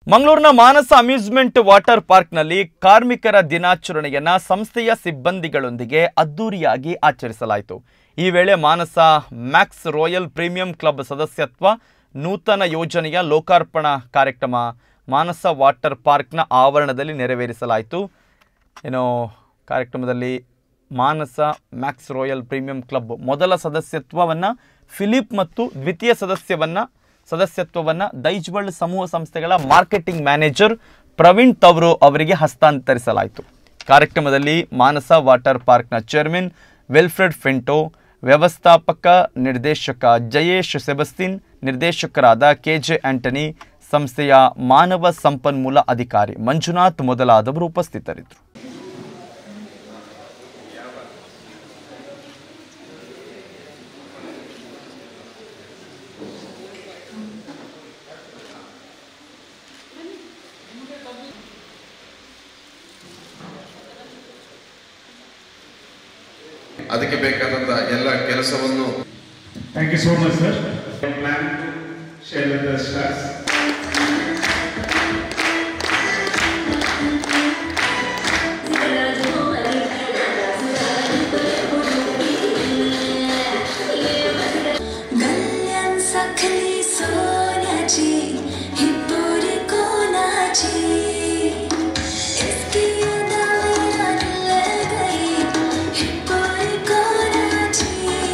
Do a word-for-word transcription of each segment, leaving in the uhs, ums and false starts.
ಮಂಗಳೂರಿನ ಮಾನಸ amusement water ಪಾರ್ಕ್ನಲ್ಲಿ ಕಾರ್ಮಿಕರ ದಿನಾಚರಣೆಯನ್ನು ಸಂಸ್ಥೆಯ ಸಿಬ್ಬಂದಿಗಳೊಂದಿಗೆ ಅದ್ದೂರಿಯಾಗಿ ಆಚರಿಸಲಾಯಿತು. ಈ ವೇಳೆ Manasa Max Royal Premium Club ಸದಸ್ಯತ್ವ ನೂತನ ಯೋಜನೆಯ ಲೋಕಾರ್ಪಣಾ ಕಾರ್ಯಕ್ರಮ ಮಾನಸ ವಾಟರ್ ಪಾರ್ಕ್ನ ಆವರಣದಲ್ಲಿ ನೆರವೇರಿಸಲಾಯಿತು. ಏನೋ ಕಾರ್ಯಕ್ರಮದಲ್ಲಿ Manasa Max Royal Premium Club ಮೊದಲ ಸದಸ್ಯತ್ವವನ್ನು ಫಿಲಿಪ್ ಮತ್ತು ದ್ವಿತೀಯ ಸದಸ್ಯವನ್ನು ಸದಸ್ಯತ್ವವನ್ನು ದೈಜ್ವಳ್ ಸಮೂಹ ಸಂಸ್ಥೆಗಳ ಮಾರ್ಕೆಟಿಂಗ್ ಮ್ಯಾನೇಜರ್ ಪ್ರವೀಣ್ ತವರು ಅವರಿಗೆ ಹಸ್ತಾಂತರಿಸಲಾಯಿತು. ಕಾರ್ಯಕ್ರಮದಲ್ಲಿ ಮಾನಸ ವಾಟರ್ ಪಾರ್ಕ್ನ ಚೇರ್ಮನ್ ವಿಲ್ಫ್ರೆಡ್ ಫೆಂಟೋ, ವ್ಯವಸ್ಥಾಪಕ ನಿರ್ದೇಶಕ ಜಯೇಶ್ ಸೆಬಸ್ಟಿನ್, ನಿರ್ದೇಶಕರಾದ ಕೆಜೆ ಆಂಟನಿ, ಸಂಸ್ಥೆಯ ಮಾನವ ಸಂಪನ್ಮೂಲ ಅಧಿಕಾರಿ ಮಂಜುನಾಥ್ ಮೊದಲಾದವರು ಉಪಸ್ಥಿತರಿದ್ದರು. ಅದಕ್ಕೆ ಬೇಕಾದಂತ ಎಲ್ಲ ಕೆಲಸವನ್ನು thank you so much sir. Plan to share with the stars. गल्यान साखळी सोन्याची ही पोरी कोणाची इसकी यादां गई ही पोरी कोणाची.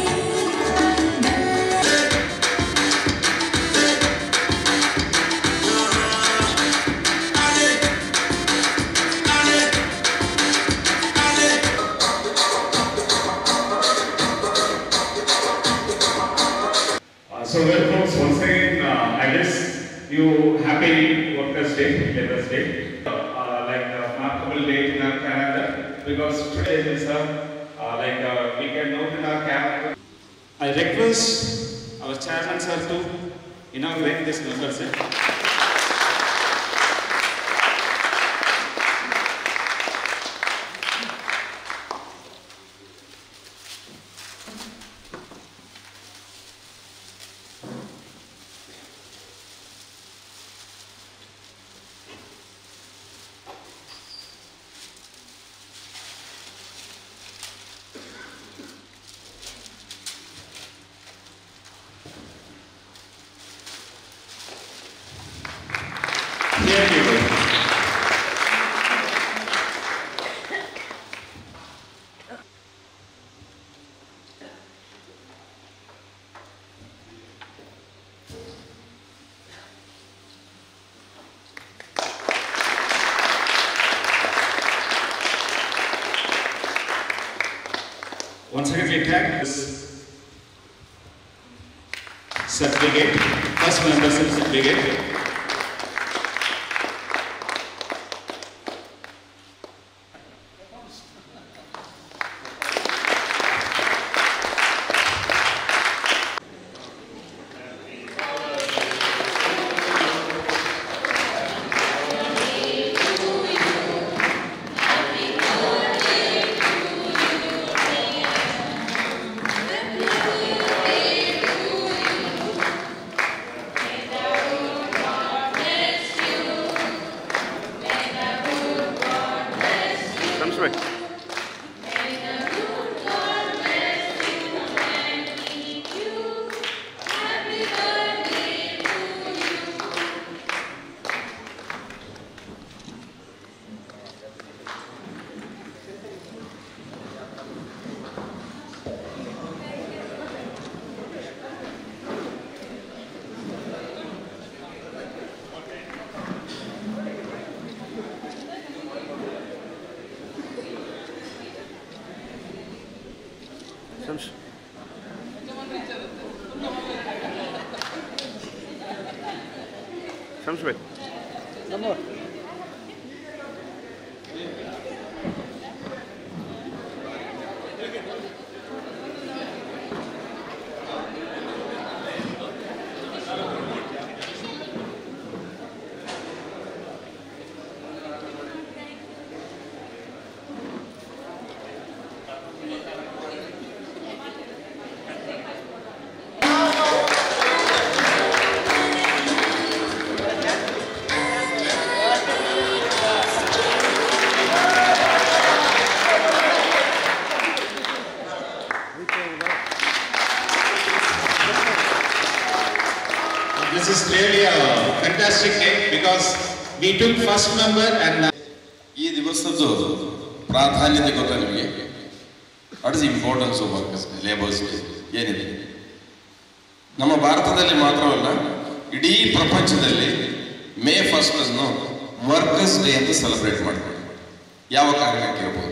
So well folks, once again uh, I guess you happy Workers' Day, Labour's Day, uh, like a remarkable day in our calendar because today is a uh, like uh, we can note in our calendar. I request our chairman sir to inaugurate this Workers' Day. Here you go. Once again, we tag this certificate, first membership certificate. Samsung. Number. because we took first member and ಈ ದಿವಸದ್ದು ಪ್ರಾಧಾನ್ಯತೆ ಗೊತ್ತಾ ನಿಮಗೆ? What is importance of workers day, labours day ಏನಿದೆ? ನಮ್ಮ ಭಾರತದಲ್ಲಿ ಮಾತ್ರವಲ್ಲ, ಇಡೀ ಪ್ರಪಂಚದಲ್ಲಿ ಮೇ ಫಸ್ಟ್ ಅನ್ನು ವರ್ಕರ್ಸ್ ಡೇ ಅಂತ ಸೆಲೆಬ್ರೇಟ್ ಮಾಡ್ತಾರೆ. ಯಾವ ಕಾರಣಕ್ಕೆ ಇರಬಹುದು?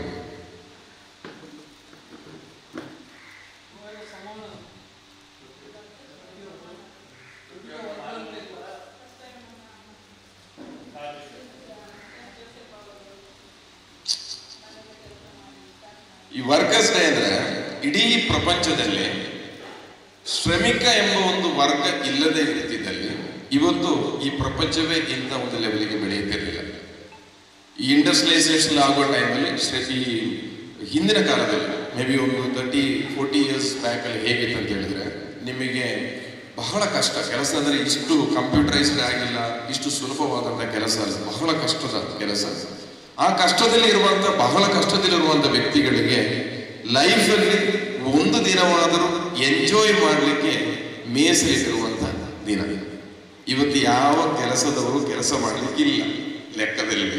ಈ ವರ್ಕರ್ಸ್ ಡೇ ಅಂದ್ರೆ ಇಡೀ ಪ್ರಪಂಚದಲ್ಲಿ ಶ್ರಮಿಕ ಎಂಬ ಒಂದು ವರ್ಗ ಇಲ್ಲದೆ ಇರ್ತಿದ್ದಲ್ಲಿ ಇವತ್ತು ಈ ಪ್ರಪಂಚವೇ ಇಂಥ ಒಂದು ಲೆವೆಲ್ಗೆ ಬೆಳೆಯುತ್ತಿರಲಿಲ್ಲ. ಈ ಇಂಡಸ್ಟ್ರಿಯಲೈಸೇಷನ್ ಆಗೋ ಟೈಮಲ್ಲಿ ಈ ಹಿಂದಿನ ಕಾಲದಲ್ಲಿ ಮೇ ಬಿ ಒಂದು ತರ್ಟಿ ಫೋರ್ಟಿ ಇಯರ್ಸ್ ಬ್ಯಾಕ್ ಅಲ್ಲಿ ಹೇಗಿತ್ತು ಅಂತ ಹೇಳಿದ್ರೆ, ನಿಮಗೆ ಬಹಳ ಕಷ್ಟ ಕೆಲಸ ಅಂದರೆ ಇಷ್ಟು ಕಂಪ್ಯೂಟರೈಸ್ಡ್ ಆಗಿಲ್ಲ, ಇಷ್ಟು ಸುಲಭವಾದಂಥ ಕೆಲಸ ಅಲ್ಲ, ಬಹಳ ಕಷ್ಟದ ಕೆಲಸ. ಆ ಕಷ್ಟದಲ್ಲಿ ಇರುವಂತ ಬಹಳ ಕಷ್ಟದಲ್ಲಿರುವಂತ ವ್ಯಕ್ತಿಗಳಿಗೆ ಲೈಫಲ್ಲಿ ಒಂದು ದಿನವಾದರೂ ಎಂಜಾಯ್ ಮಾಡಲಿಕ್ಕೆ ಮೀಸಲಿಟ್ಟಿರುವಂತ ದಿನ. ಇವತ್ತು ಯಾವ ಕೆಲಸದವರು ಕೆಲಸ ಮಾಡಲಿಕ್ಕಿಲ್ಲ ಲೆಕ್ಕದಲ್ಲಿ.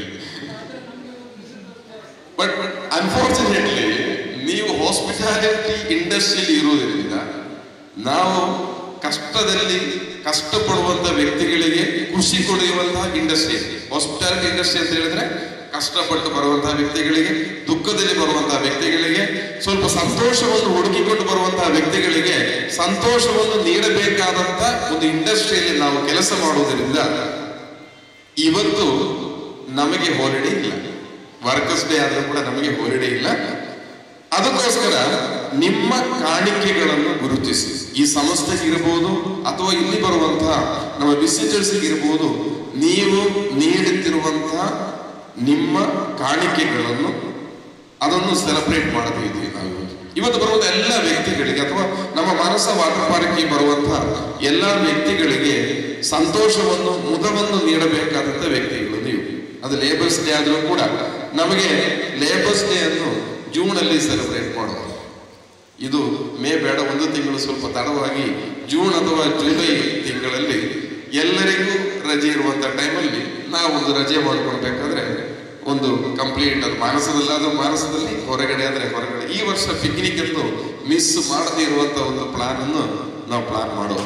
ಬಟ್ ಅನ್ಫಾರ್ಚುನೇಟ್ಲಿ ನೀವು ಹಾಸ್ಪಿಟಾಲಿಟಿ ಇಂಡಸ್ಟ್ರಿಯಲ್ಲಿ ಇರುವುದರಿಂದ ನಾವು ಕಷ್ಟದಲ್ಲಿ ಕಷ್ಟಪಡುವಂತ ವ್ಯಕ್ತಿಗಳಿಗೆ ಖುಷಿ ಕೊಡುವಂತಹ ಇಂಡಸ್ಟ್ರಿ. ಹಾಸ್ಪಿಟಾಲಿಟಿ ಇಂಡಸ್ಟ್ರಿ ಅಂತ ಹೇಳಿದ್ರೆ ಕಷ್ಟಪಟ್ಟು ಬರುವಂತಹ ವ್ಯಕ್ತಿಗಳಿಗೆ, ದುಃಖದಲ್ಲಿ ಬರುವಂತಹ ವ್ಯಕ್ತಿಗಳಿಗೆ, ಸ್ವಲ್ಪ ಸಂತೋಷವನ್ನು ಹುಡುಕಿಕೊಂಡು ಬರುವಂತಹ ವ್ಯಕ್ತಿಗಳಿಗೆ ಸಂತೋಷವನ್ನು ನೀಡಬೇಕಾದಂತ ಒಂದು ಇಂಡಸ್ಟ್ರಿಯಲ್ಲಿ ನಾವು ಕೆಲಸ ಮಾಡುವುದರಿಂದ ಇವತ್ತು ನಮಗೆ ಹಾಲಿಡೇ ಇಲ್ಲ. ವರ್ಕರ್ಸ್ ಡೇ ಆದರೂ ಕೂಡ ನಮಗೆ ಹಾಲಿಡೇ ಇಲ್ಲ. ಅದಕ್ಕೋಸ್ಕರ ನಿಮ್ಮ ಕಾಣಿಕೆಗಳನ್ನು ಗುರುತಿಸಿ, ಈ ಸಂಸ್ಥೆಗೆ ಇರಬಹುದು ಅಥವಾ ಇಲ್ಲಿ ಬರುವಂತಹ ನಮ್ಮ ವಿಸಿಟರ್ಸ್ ಇರಬಹುದು, ನೀವು ನೀಡುತ್ತಿರುವಂತಹ ನಿಮ್ಮ ಕಾಣಿಕೆಗಳನ್ನು ಅದನ್ನು ಸೆಲೆಬ್ರೇಟ್ ಮಾಡ್ತಾ ಇದ್ದೀವಿ ನಾವು. ಇವತ್ತು ಬರುವಂತಹ ಎಲ್ಲ ವ್ಯಕ್ತಿಗಳಿಗೆ ಅಥವಾ ನಮ್ಮ ಮಾನಸ ವಾಟರ್ ಪಾರ್ಕ್ಗೆ ಬರುವಂತಹ ಎಲ್ಲ ವ್ಯಕ್ತಿಗಳಿಗೆ ಸಂತೋಷವನ್ನು, ಮುದವನ್ನು ನೀಡಬೇಕಾದಂತ ವ್ಯಕ್ತಿಗಳು ನೀವು. ಅದು ಲೇಬರ್ಸ್ ಡೇ ಆದರೂ ಕೂಡ ನಮಗೆ ಲೇಬರ್ಸ್ ಡೇ ಅನ್ನು ಜೂನ್ ಅಲ್ಲಿ ಸೆಲೆಬ್ರೇಟ್ ಮಾಡೋದು. ಇದು ಮೇ ಬೇಡ, ಒಂದು ತಿಂಗಳು ಸ್ವಲ್ಪ ತಡವಾಗಿ ಜೂನ್ ಅಥವಾ ಜುಲೈ ತಿಂಗಳಲ್ಲಿ ಎಲ್ಲರಿಗೂ ರಜೆ ಇರುವಂತ ಟೈಮಲ್ಲಿ ನಾವು ಒಂದು ರಜೆ ಮಾಡ್ಕೊಳ್ಬೇಕಾದ್ರೆ ಒಂದು ಕಂಪ್ಲೀಟ್ ಅದು ಮಾನಸದಲ್ಲಾದ್ರೂ ಮಾನಸದಲ್ಲಿ, ಹೊರಗಡೆ ಆದ್ರೆ ಹೊರಗಡೆ. ಈ ವರ್ಷ ಪಿಕ್ನಿಕ್ ಎಂದು ಮಿಸ್ ಮಾಡದೇ ಇರುವಂತ ಒಂದು ಪ್ಲಾನ್ ಅನ್ನು ನಾವು ಪ್ಲಾನ್ ಮಾಡೋದು.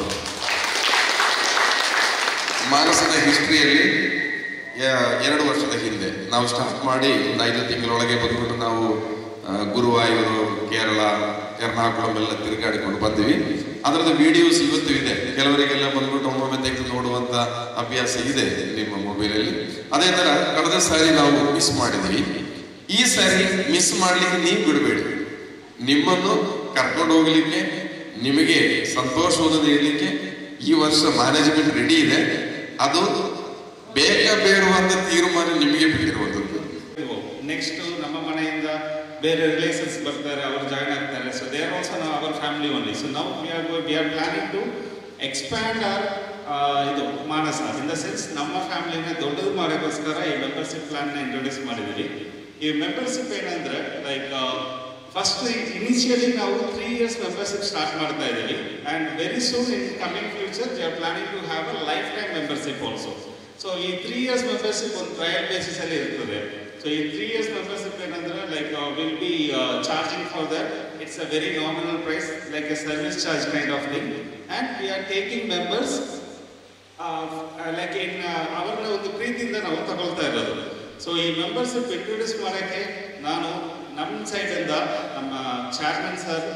ಮಾನಸದ ಹಿಸ್ಟ್ರಿಯಲ್ಲಿ ಎರಡು ವರ್ಷದ ಹಿಂದೆ ನಾವು ಸ್ಟಾರ್ಟ್ ಮಾಡಿ ಒಂದು ಐದು ತಿಂಗಳೊಳಗೆ ಬಂದ್ಬಿಟ್ಟು ನಾವು ಗುರುವಾಯೂರು, ಕೇರಳ, ಎರ್ನಾಕುಳಂ ಎಲ್ಲ ತಿರುಗಾಡಿಕೊಂಡು ಬಂದ್ವಿ. ಅದರದ ವಿಡಿಯೋಸ್ ಇವತ್ತು ಇದೆ. ಕೆಲವರಿಗೆಲ್ಲ ಬಂದ್ಬಿಟ್ಟು ಒಮ್ಮೊಮ್ಮೆ ತೆಗೆದು ನೋಡುವಂತ ಅಭ್ಯಾಸ ಇದೆ ನಿಮ್ಮ ಮೊಬೈಲಲ್ಲಿ. ಅದೇ ತರ ಕಳೆದ ಸಾರಿ ನಾವು ಮಿಸ್ ಮಾಡಿದ್ವಿ. ಈ ಸಾರಿ ಮಿಸ್ ಮಾಡ್ಲಿಕ್ಕೆ ನೀವು ಬಿಡಬೇಡಿ. ನಿಮ್ಮನ್ನು ಕರ್ಕೊಂಡು ಹೋಗ್ಲಿಕ್ಕೆ, ನಿಮಗೆ ಸಂತೋಷವನ್ನು ನೀಡಲಿಕ್ಕೆ ಈ ವರ್ಷ ಮ್ಯಾನೇಜ್ಮೆಂಟ್ ರೆಡಿ ಇದೆ. ಅದು ಬೇಗ ಬೇಡುವಂತ ತೀರ್ಮಾನ ನಿಮಗೆ ಬಿಟ್ಟಿರುವಂತದ್ದು. ನೆಕ್ಸ್ಟ್ ನಮ್ಮ ಮನೆಯಿಂದ ಬೇರೆ ರಿಲೇಷನ್ಸ್ ಬರ್ತಾರೆ, ಅವರು ಜಾಯ್ನ್ ಆಗ್ತಾರೆ. ಸೊ ದೇ ಆರ್ ಆಲ್ಸೋ ನಾವು ಅವರ್ ಫ್ಯಾಮಿಲಿ ಓನ್ಲಿ. ಸೊ ನಾವು we are we are planning to expand our ಇದು ಮಾನಸ ಇನ್ ದ ಸೆನ್ಸ್ ನಮ್ಮ ಫ್ಯಾಮಿಲಿನ ದೊಡ್ಡದು ಮಾಡೋಕ್ಕೋಸ್ಕರ ಈ ಮೆಂಬರ್ಶಿಪ್ ಪ್ಲಾನ್ನ ಇಂಟ್ರೊಡ್ಯೂಸ್ ಮಾಡಿದ್ದೀವಿ. ಈ ಮೆಂಬರ್ಶಿಪ್ ಏನಂದ್ರೆ ಲೈಕ್ ಫಸ್ಟ್ ಇನಿಷಿಯಲಿ ನಾವು ತ್ರೀ ಇಯರ್ಸ್ ಮೆಂಬರ್ಶಿಪ್ ಸ್ಟಾರ್ಟ್ ಮಾಡ್ತಾ ಇದ್ದೀವಿ. And very soon in coming future we are planning to have a lifetime membership also. So ಈ ತ್ರೀ ಇಯರ್ಸ್ ಮೆಂಬರ್ಶಿಪ್ ಒಂದು ಟ್ರಯಲ್ ಬೇಸಿಸ್ ಅಲ್ಲಿ ಇರ್ತದೆ. ಸೊ ಈ three years membership ಏನಂದ್ರೆ like will be charging for that. It's a very nominal price, like a service charge kind of thing. And we are taking members like in ಅವ್ರನ್ನ ಒಂದು ಪ್ರೀತಿಯಿಂದ ನಾವು ತಗೊಳ್ತಾ ಇರೋದು. ಸೊ ಈ ಮೆಂಬರ್ಶಿಪ್ ಇಂಟ್ರೊಡ್ಯೂಸ್ ಮಾಡೋಕ್ಕೆ ನಾನು ನಮ್ಮ ಸೈಡಿಂದ ನಮ್ಮ ಚೇರ್ಮನ್ ಸರ್